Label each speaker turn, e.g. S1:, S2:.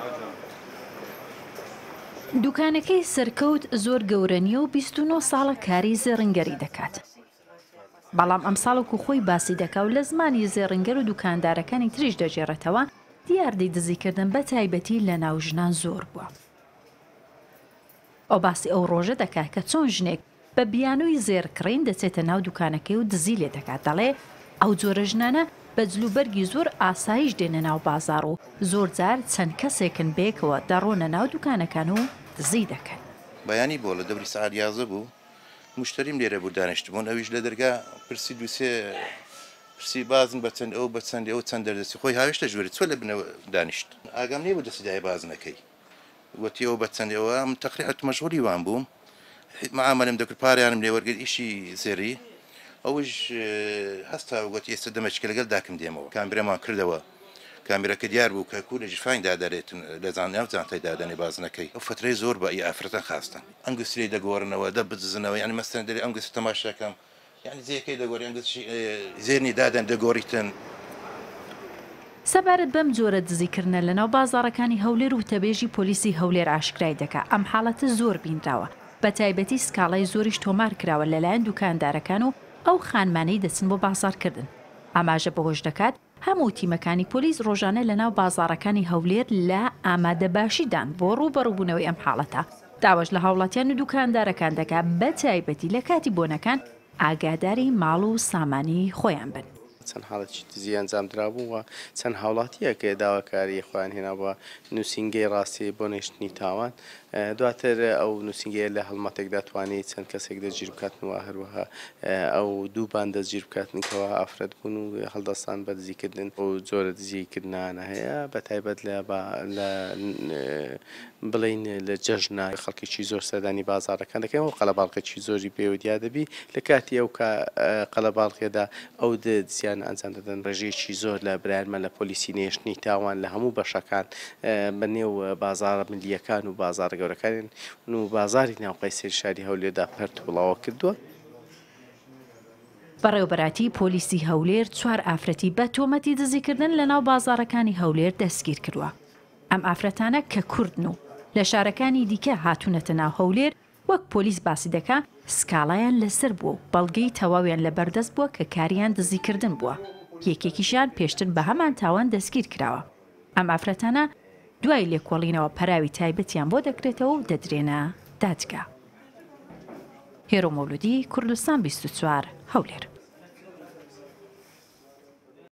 S1: دوکانەکەی سەرکەوت زۆر گەورە نیە و 29 ساڵە کاری زێڕنگەری دەکات. بەڵام ئەم ساڵێکو خۆی باسی دەکا و لە زمانی زێڕنگەر و دوکاندارەکانی تریش دەژێڕێتەوە دیاردەی دزیکردن بە تایبەتی لە ناو ژنان زۆر بووە. ئەو باسی ئەو ڕۆژە دەکات کە چۆن ژنێک بە بیانووی زێرکڕین دەچێتە ناو دوکانەکەی و دزی لێ دەکات. دەڵێ ئەو جۆرە ژنانە بە جلوبەرگی زۆر ئاسایش دێنە ناو بازار و زۆر جار چەند کەسێکن بێکەوە دەڕۆنە ناو دوکانەکان و دزی دەکەن.
S2: بەیانی بۆ لە دەوری سەعات 11 بوو مشتریم لێرە بوو دانیشتبوون ئەویش لە دەرگا پرسی دووسێ پرسی بازن بە چەند ئەو بە چەند ئەو چەند دەردەسی خۆی هاوێشتە ژووری چۆ لە بنەوە دانیشت ئاگام لێ بوو دەسیدای بازنەکەی وەتی ئەو بە چەندەوە من تەقریعەت مەشغوڵی وان بووم معاملەم دەکرد پاریانم لێ وەرگرت ئیشی زێری ئەوش هەستا وەتی ئێستا دەمەچکە لەگەڵ داکەم دێمەوە کامێرەمان کردەوە کامێرەکە دیار بوو کە کوورە ژفاین دادەرێتن لە زانیاو جانتای دادەنێ بازنەکەی ئەو فترەی زۆر بە ئافرەتە خاستن ئەنگستی دەگۆڕنەوە دە بزنەوە یعنی مەستەن دەری ئەنگست تەماشاکەم یعنی زیەکەی دەگۆڕی ئەنگستی زێرنی دادەن دەگۆڕیتن.
S1: سەبارەت بەم جۆرە دزیکردنە لەناو بازاڕەکانی هەولێر و تەبێژی پۆلیسی هەولێر ئاشکرای دەکا ئەم حاڵەتە زۆر بینراوە بە تایبەتی سکاڵای زۆریش تۆمار کراوە لەلایەن دوکاندارەکان و ئەو خانمانەی دەچن بۆ بازارکردن. ئاماژە بەهۆش دەکات هەموو تیمەکانی پۆلیس ڕۆژانە لەناو بازاڕەکانی هەولێر لە ئامادەباشیدان بۆ ڕوبەڕووبوونەوەی ئەم حاڵەتە. داواش لە هاوڵاتیان و دوکاندارەکان دەکات بە تایبەتی لە کاتی بۆنەکان ئاگاداری ماڵ و سامانی خۆیان بن.
S3: چەند حاڵەتی دزی ئەنجامدرا بوو و چەند هاوڵاتیە کە داواکاری خۆیان هێناوە نووسینگەی ڕاستی بۆ نێشتنی تاوان دواتر ئەو نووسینگەیە لە هەڵمەتێکدا توانێت چەند کەسێک دەستگیر بکاتنەوە هەروەها ئەو دووبان دەستگیر بکاتنکەوە ئافرەت بوون و هەڵدەستان بە دزیکردن و جۆرە دزیکردنانە هەیە بە تایبەت لە بڵین لە جەژنە خەڵکیی زۆر سەردانی بازارەکان دەکەن و قەلەباڵقێکی زۆری پێوەدیا دەبی لە کاتی ئەو قەلەباڵقێدا ئەو دزیان ئەنجام دەدەن ڕێژەیەکی زۆر لە برایمە لە پۆلیسی نێشتنی تاوان لە هەموو بەشەکان بەنێو بازارە ملیەکان و بازارە گەورەکان و بازاری ناوقەی سێرشاری هەولێردا پەرت بڵاوە کردووە.
S1: بەڕێوەبەراتی پۆلیسی هەولێر 4 ئافرەتی بە تۆمەتی دزیکردن لە ناو بازارەکانی هەولێر دەستگیر کردووە. ئەم ئافرەتانە کە کوردن و لە شارەکانی دیکە هاتوونەتە ناو هەولێر وەک پۆلیس باسی دەکا سکاڵایان لەسەر بووە و بەڵگەی تەواویان لە بەردەست بووە کە کاریان دزیکردن بووە. یەکێکیشیان پێشتر بە هەمان تاوان دەستگیر کراوە. ئەم ئافرەتانە دوای لێکۆڵینەوە پەراوی تایبەتیان بۆ دەکرێتەوە و دەدرێنە دادگا. هێرۆ مەولودی، کوردستان 24 هەولێر.